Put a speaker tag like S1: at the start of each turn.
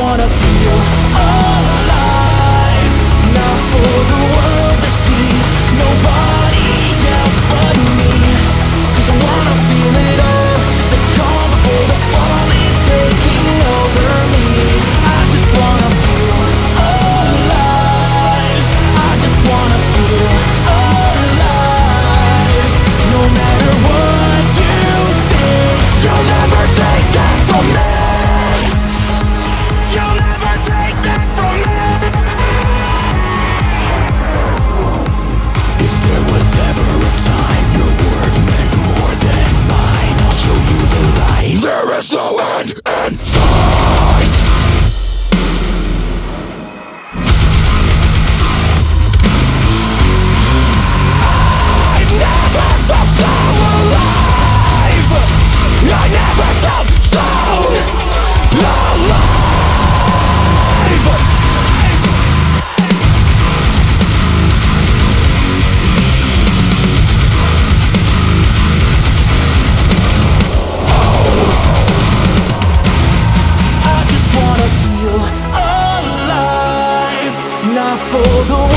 S1: wanna feel alive, not for the world to see, nobody else but me. 'Cause I wanna feel it all, the calm before the fall is taking over me. I just wanna feel alive, I just wanna feel alive. No matter what you say, you'll never take that from me. You'll never take that from me. If there was ever a time your word meant more than mine, I'll show you the light. There is no end in sight. I've never felt so alive. I never felt so alive. I just wanna feel alive, not for the